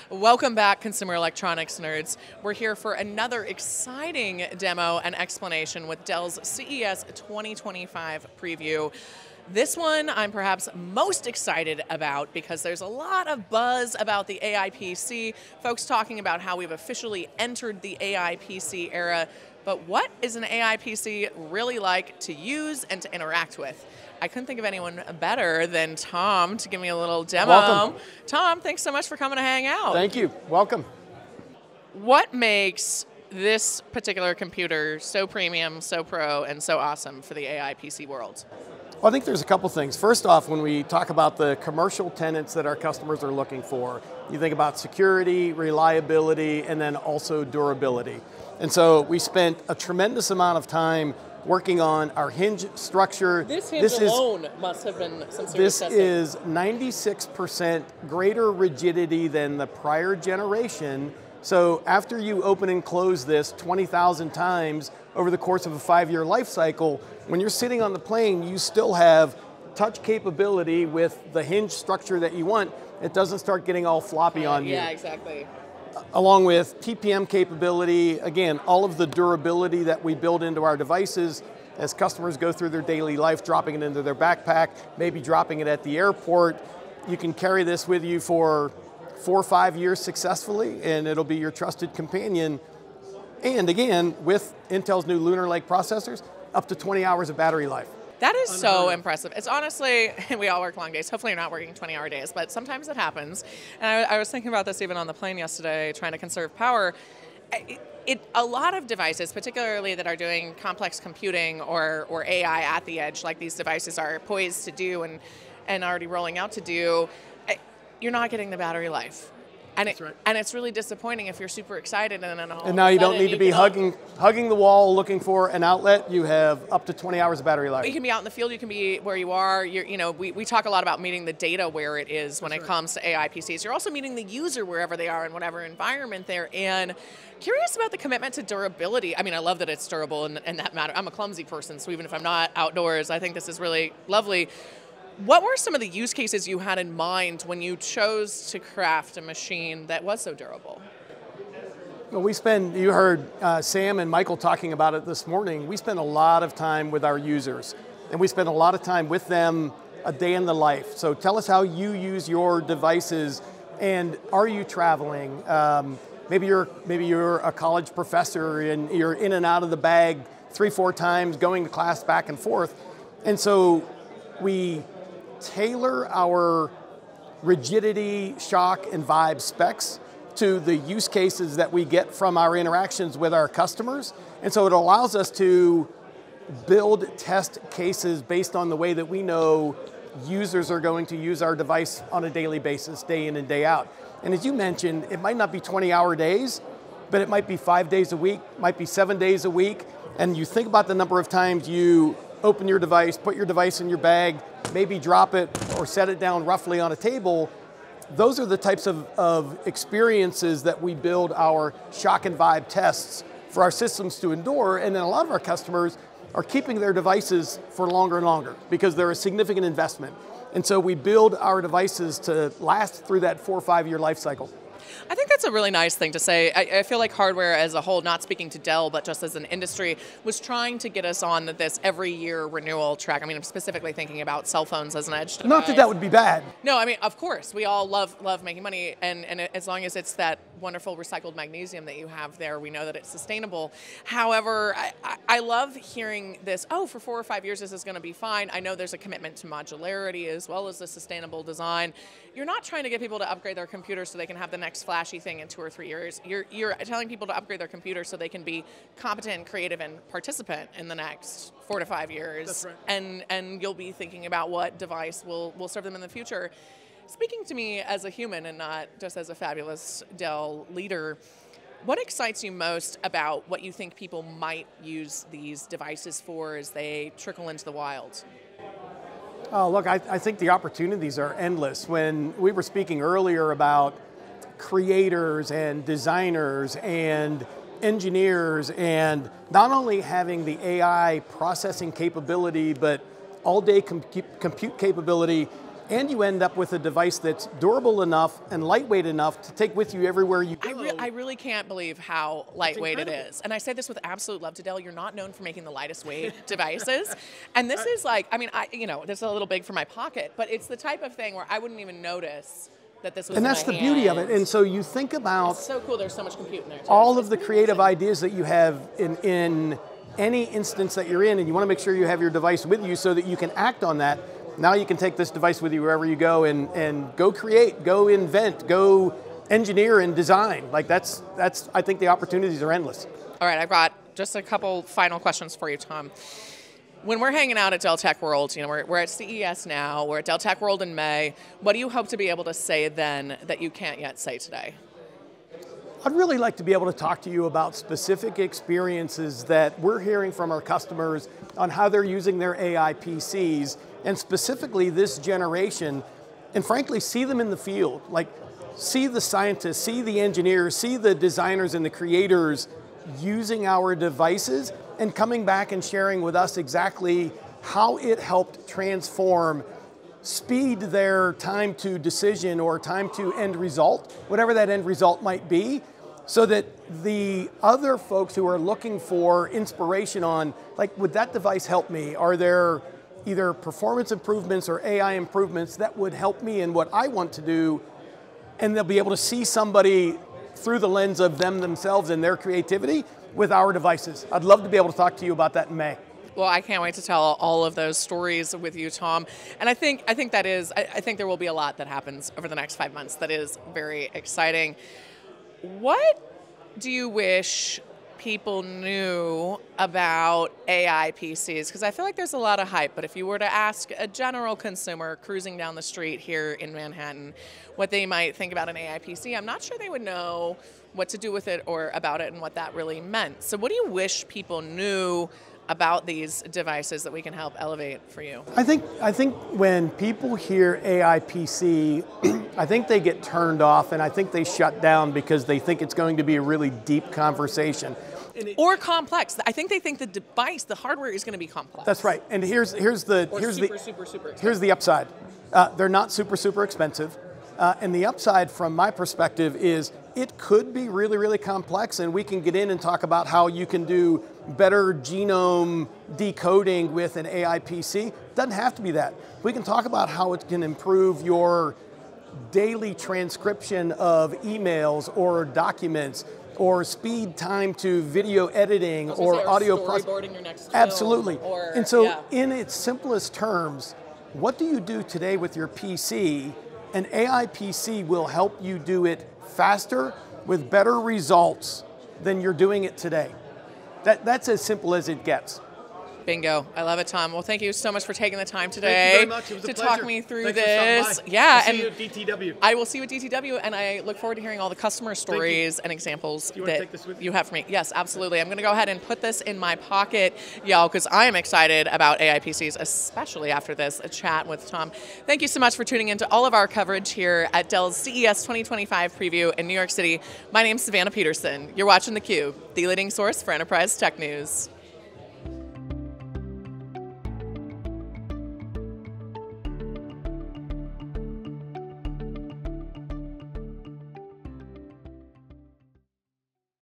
Welcome back, consumer electronics nerds. We're here for another exciting demo and explanation with Dell's CES 2025 preview. This one I'm perhaps most excited about because there's a lot of buzz about the AI PC, folks talking about how we've officially entered the AI PC era. But what is an AI PC really like to use and to interact with? I couldn't think of anyone better than Tom to give me a little demo. Welcome. Tom, thanks so much for coming to hang out. Thank you. Welcome. What makes this particular computer so premium, so pro, and so awesome for the AI PC world? Well, I think there's a couple things. First off, when we talk about the commercial tenets that our customers are looking for, you think about security, reliability, and then also durability. And so we spent a tremendous amount of time working on our hinge structure. This hinge alone must have been some serious testing. This is 96% greater rigidity than the prior generation. So after you open and close this 20,000 times over the course of a 5-year life cycle, when you're sitting on the plane, you still have touch capability with the hinge structure that you want. It doesn't start getting all floppy on you. Yeah, exactly. Along with TPM capability, again, all of the durability that we build into our devices as customers go through their daily life, dropping it into their backpack, maybe dropping it at the airport. You can carry this with you for 4 or 5 years successfully, and it'll be your trusted companion. And again, with Intel's new Lunar Lake processors, up to 20 hours of battery life. That is so impressive. It's honestly, we all work long days. Hopefully you're not working 20-hour days, but sometimes it happens. And I was thinking about this even on the plane yesterday, trying to conserve power. A lot of devices, particularly that are doing complex computing or AI at the edge, like these devices are poised to do and already rolling out to do, you're not getting the battery life. And, That's right. And it's really disappointing if you're super excited and now you don't need to be hugging the wall looking for an outlet. You have up to 20 hours of battery life. You can be out in the field, you can be where you are. We talk a lot about meeting the data where it is when it comes to AI PCs. You're also meeting the user wherever they are in whatever environment they're in. Curious about the commitment to durability. I mean, I love that it's durable and that matter. I'm a clumsy person, so even if I'm not outdoors, I think this is really lovely. What were some of the use cases you had in mind when you chose to craft a machine that was so durable? Well, you heard Sam and Michael talking about it this morning. We spend a lot of time with our users, and we spend a lot of time with them a day in the life. So tell us how you use your devices, and are you traveling? Maybe you're a college professor and you're in and out of the bag 3-4 times, going to class back and forth. And so we tailor our rigidity, shock, and vibe specs to the use cases that we get from our interactions with our customers. And so it allows us to build test cases based on the way that we know users are going to use our device on a daily basis, day in and day out. And as you mentioned, it might not be 20-hour days, but it might be 5 days a week, might be 7 days a week. And you think about the number of times you open your device, put your device in your bag, maybe drop it or set it down roughly on a table. Those are the types of experiences that we build our shock and vibe tests for our systems to endure. And then a lot of our customers are keeping their devices for longer and longer because they're a significant investment. And so we build our devices to last through that 4 or 5 year life cycle. I think that's a really nice thing to say. I feel like hardware as a whole, not speaking to Dell, but just as an industry, was trying to get us on this every year renewal track. I mean, I'm specifically thinking about cell phones as an edge device. Not that that would be bad. No, I mean, of course, we all love making money, and as long as it's that wonderful recycled magnesium that you have there, we know that it's sustainable. However, I love hearing this, oh, for 4 or 5 years this is going to be fine. I know there's a commitment to modularity as well as the sustainable design. You're not trying to get people to upgrade their computers so they can have the next flashy thing in 2 or 3 years. You're telling people to upgrade their computers so they can be competent, creative, and participant in the next 4 to 5 years. That's right. And you'll be thinking about what device will serve them in the future. Speaking to me as a human and not just as a fabulous Dell leader, what excites you most about what you think people might use these devices for as they trickle into the wild? Oh, look, I think the opportunities are endless. When we were speaking earlier about creators and designers and engineers and not only having the AI processing capability, but all-day compute capability, and you end up with a device that's durable enough and lightweight enough to take with you everywhere you go. I really can't believe how lightweight it is. And I say this with absolute love to Dell. You're not known for making the lightest weight devices. And this is like, I mean, this is a little big for my pocket, but it's the type of thing where I wouldn't even notice that this was and that's the beauty of it. And so you think about it's so cool. There's so much compute in there too. All of the creative ideas that you have in any instance that you're in, and you want to make sure you have your device with you so that you can act on that. Now you can take this device with you wherever you go and go create, go invent, go engineer and design. Like that's I think the opportunities are endless. All right, I've got just a couple final questions for you, Tom. When we're hanging out at Dell Tech World, we're at CES now, we're at Dell Tech World in May. What do you hope to be able to say then that you can't yet say today? I'd really like to be able to talk to you about specific experiences that we're hearing from our customers on how they're using their AI PCs, and specifically this generation, and frankly, see them in the field. Like, see the scientists, see the engineers, see the designers and the creators using our devices and coming back and sharing with us exactly how it helped transform, speed their time to decision or time to end result, whatever that end result might be, so that the other folks who are looking for inspiration on, like, would that device help me? Are there either performance improvements or AI improvements that would help me in what I want to do? And they'll be able to see somebody through the lens of them themselves and their creativity with our devices. I'd love to be able to talk to you about that in May. Well, I can't wait to tell all of those stories with you, Tom. And I think there will be a lot that happens over the next 5 months that is very exciting. What do you wish people knew about AI PCs? Because I feel like there's a lot of hype, but if you were to ask a general consumer cruising down the street here in Manhattan what they might think about an AI PC, I'm not sure they would know what to do with it or about it and what that really meant. So what do you wish people knew about these devices that we can help elevate for you? I think when people hear AI PC, I think they get turned off and I think they shut down because they think it's going to be a really deep conversation. Or complex. I think they think the device, the hardware, is going to be complex. That's right. And here's the upside. They're not super expensive. And the upside from my perspective is it could be really complex, and we can get in and talk about how you can do better genome decoding with an AI PC. Doesn't have to be that. We can talk about how it can improve your daily transcription of emails or documents, or speed time to video editing, or audio storyboarding your next film. Absolutely. And so in its simplest terms, what do you do today with your PC? An AI PC will help you do it faster with better results than you're doing it today. That's as simple as it gets. Bingo. I love it, Tom. Well, thank you so much for taking the time today to talk me through this. Yeah, and see you at DTW. I will see you at DTW, and I look forward to hearing all the customer stories and examples that you have for me. Yes, absolutely. I'm going to go ahead and put this in my pocket, y'all, because I am excited about AI PCs, especially after this chat with Tom. Thank you so much for tuning into all of our coverage here at Dell's CES 2025 preview in New York City. My name's Savannah Peterson. You're watching theCUBE, the leading source for enterprise tech news.